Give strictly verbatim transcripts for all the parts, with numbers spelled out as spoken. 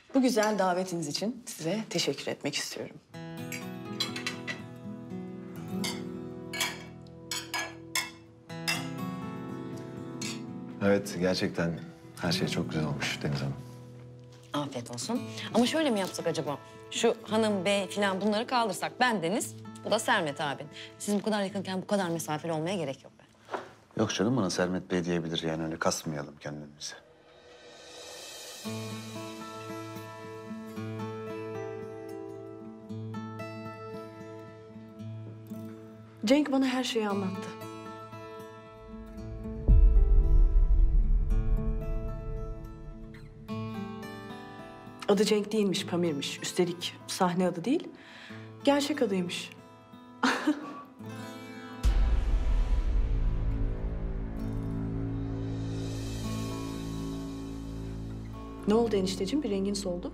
Bu güzel davetiniz için size teşekkür etmek istiyorum. Evet, gerçekten her şey çok güzel olmuş Deniz Hanım. Afiyet olsun. Ama şöyle mi yapsak acaba? Şu hanım, bey falan bunları kaldırsak. Ben Deniz, bu da Sermet abin. Siz bu kadar yakınken bu kadar mesafeli olmaya gerek yok be. Yok canım, bana Sermet Bey diyebilir, yani öyle kasmayalım kendimizi. Cenk bana her şeyi anlattı. Adı Cenk değilmiş, Pamir'miş. Üstelik sahne adı değil, gerçek adıymış. Ne oldu enişteciğim? Bir rengin soldu.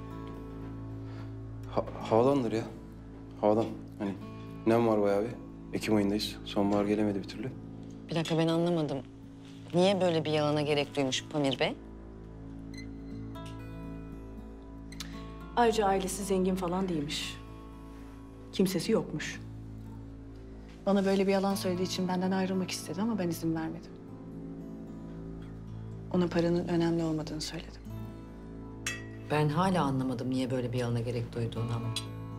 Ha havadandır ya. Havadan. Hani nem var bayağı bir. Ekim ayındayız. Sonbahar gelemedi bir türlü. Bir dakika, ben anlamadım. Niye böyle bir yalana gerek duymuş Pamir Bey? Ayrıca ailesi zengin falan değilmiş. Kimsesi yokmuş. Bana böyle bir yalan söylediği için benden ayrılmak istedi ama ben izin vermedim. Ona paranın önemli olmadığını söyledim. Ben hala anlamadım niye böyle bir yalana gerek duyduğunu ama.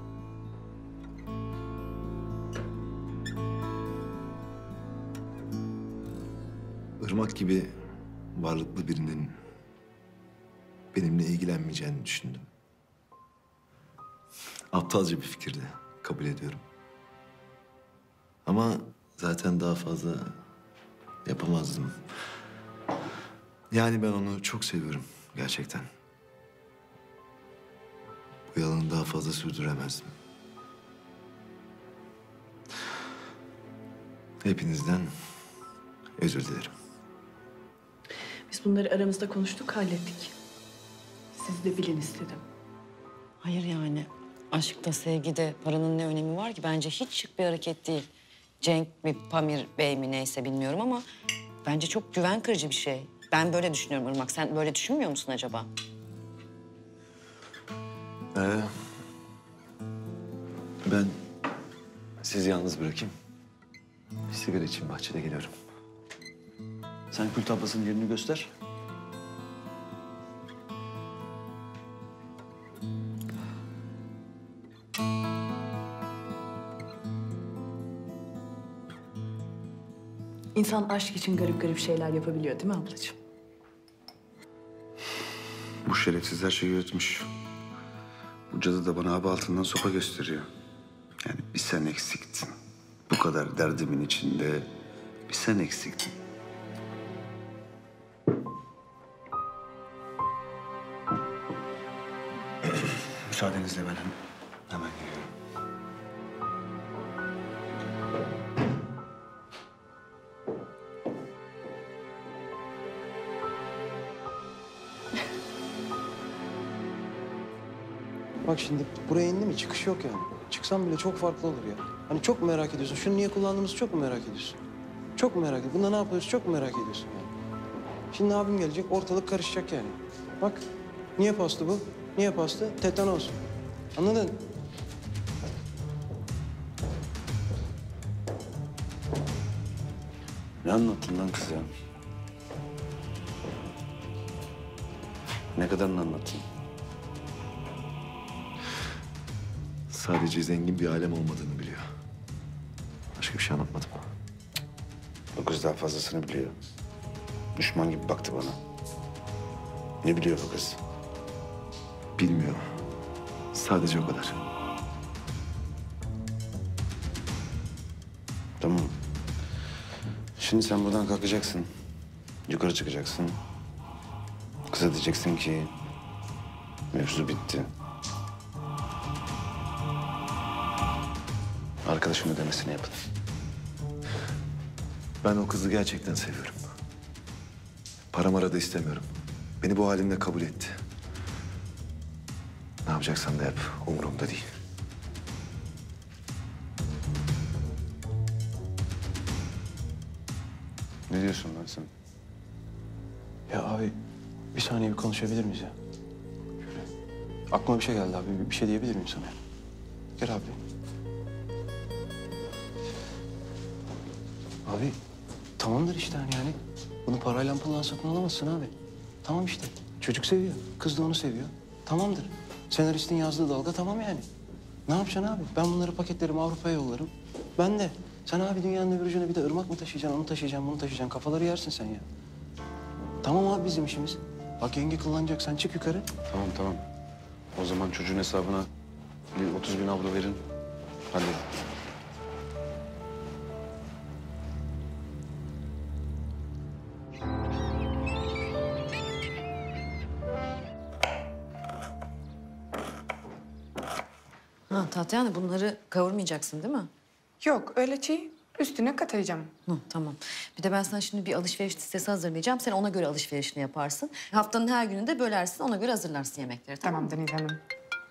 Irmak gibi varlıklı birinin benimle ilgilenmeyeceğini düşündüm. Aptalca bir fikirdi, kabul ediyorum. Ama zaten daha fazla yapamazdım. Yani ben onu çok seviyorum gerçekten. Bu yalanı daha fazla sürdüremezdim. Hepinizden özür dilerim. Biz bunları aramızda konuştuk, hallettik. Siz de bilin istedim. Hayır yani, aşkta, sevgide paranın ne önemi var ki? Bence hiç şık bir hareket değil. Cenk mi, Pamir Bey mi neyse bilmiyorum ama... bence çok güven kırıcı bir şey. Ben böyle düşünüyorum Irmak. Sen böyle düşünmüyor musun acaba? Ee, ben sizi yalnız bırakayım. Bir sigara için bahçede geliyorum. Sen kül tablasının yerini göster. İnsan aşk için garip garip şeyler yapabiliyor değil mi ablacığım? Bu şerefsiz her şeyi yutmuş. Bu cadı da bana abi altından sopa gösteriyor. Yani bir sen eksiktin. Bu kadar derdimin içinde bir sen eksiktin. Müsaadenizle ben hemen geliyorum. Bak şimdi buraya indi mi çıkış yok yani. Çıksam bile çok farklı olur ya. Hani çok mu merak ediyorsun? Şunu niye kullandığımızı çok mu merak ediyorsun? Çok mu merak ediyorsun? Bunda ne yapıyoruz çok mu merak ediyorsun yani? Şimdi abim gelecek, ortalık karışacak yani. Bak, niye pastı bu? Niye pastı? Tetanos. Anladın? Ne anlattın lan kız ya? Ne kadarını anlattın? Sadece zengin bir alem olmadığını biliyor. Başka bir şey anlatmadım. O kız daha fazlasını biliyor. Düşman gibi baktı bana. Ne biliyor bu kız? Bilmiyor. Sadece o kadar. Tamam. Şimdi sen buradan kalkacaksın. Yukarı çıkacaksın. Kıza diyeceksin ki mevzu bitti. Arkadaşın ödemesini yapın. Ben o kızı gerçekten seviyorum. Para mara da istemiyorum. Beni bu halimle kabul etti. Ne yapacaksan da yap. Umurumda değil. Ne diyorsun lan sen? Ya abi bir saniye bir konuşabilir miyiz ya? Aklıma bir şey geldi abi. Bir- Bir şey diyebilir miyim sana? Gel abi. Abi tamamdır işte hani yani. Bunu parayla pulla satın alamazsın abi. Tamam işte. Çocuk seviyor. Kız da onu seviyor. Tamamdır. Senaristin yazdığı dalga tamam yani. Ne yapacaksın abi? Ben bunları paketlerim Avrupa'ya yollarım. Ben de. Sen abi dünyanın öbür ucuna bir de ırmak mı taşıyacaksın, onu taşıyacaksın, bunu taşıyacaksın. Kafaları yersin sen ya. Tamam abi bizim işimiz. Bak yenge kullanacak. Sen çık yukarı. Tamam tamam. O zaman çocuğun hesabına bir otuz bin avro verin. Halledin. Ha Tatyana bunları kavurmayacaksın değil mi? Yok öyle çiğ. Üstüne katacağım. Hı, tamam. Bir de ben sana şimdi bir alışveriş listesi hazırlayacağım. Sen ona göre alışverişini yaparsın. Haftanın her gününde bölersin, ona göre hazırlarsın yemekleri. Tamam, Tamam Deniz Hanım.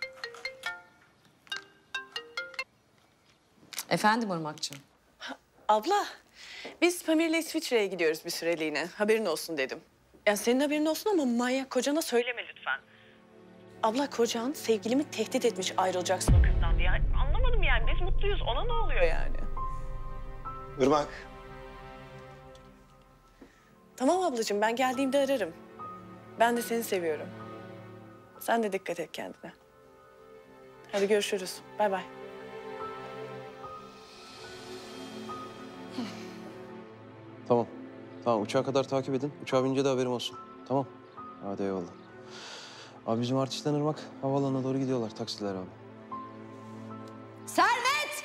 Efendim Irmak'cığım. Abla, biz Pamir'le İsviçre'ye gidiyoruz bir süreliğine. Haberin olsun dedim. Ya senin haberin olsun ama manyak kocana söyleme lütfen. Abla kocan sevgilimi tehdit etmiş ayrılacaksın o kızdan diye. Anlamadım yani biz mutluyuz. Ona ne oluyor yani? Irmak. Tamam ablacığım ben geldiğimde ararım. Ben de seni seviyorum. Sen de dikkat et kendine. Hadi görüşürüz. Bay bay. Tamam. Tamam uçağa kadar takip edin. Uçağa binince de haberim olsun. Tamam. Hadi eyvallah. Abi bizim artistler Irmak havaalanına doğru gidiyorlar taksiler abi. Servet!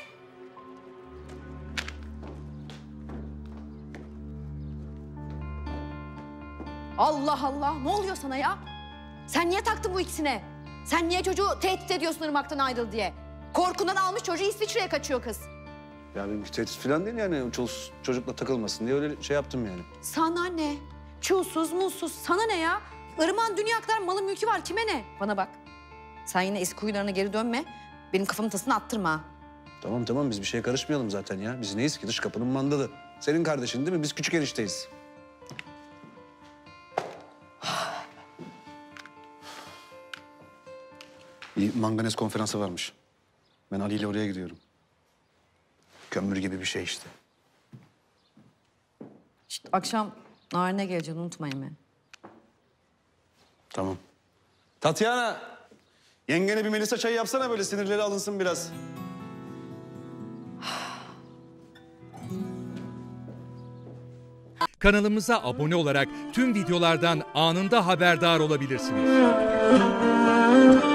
Allah Allah, ne oluyor sana ya? Sen niye taktın bu ikisine? Sen niye çocuğu tehdit ediyorsun Irmak'tan ayrıl diye? Korkundan almış çocuğu İsviçre'ye kaçıyor kız. Ya benim tehdit falan değil yani. Çoluk çocukla takılmasın diye öyle şey yaptım yani. Sana ne? Çulsuz, mulsuz, sana ne ya? Irmak'ın dünya kadar malı mülkü var, kime ne? Bana bak, sen yine eski huylarına geri dönme. Benim kafamın tasını attırma ha. Tamam tamam biz bir şeye karışmayalım zaten ya. Biz neyiz ki dış kapının mandalı. Senin kardeşin değil mi? Biz küçük enişteyiz. Bir manganez konferansı varmış. Ben Ali ile oraya gidiyorum. Kömür gibi bir şey işte. İşte akşam narine geleceksin, unutma yemeği. Tamam. Tatyana, yengene bir Melisa çayı yapsana böyle sinirleri alınsın biraz. Kanalımıza abone olarak tüm videolardan anında haberdar olabilirsiniz.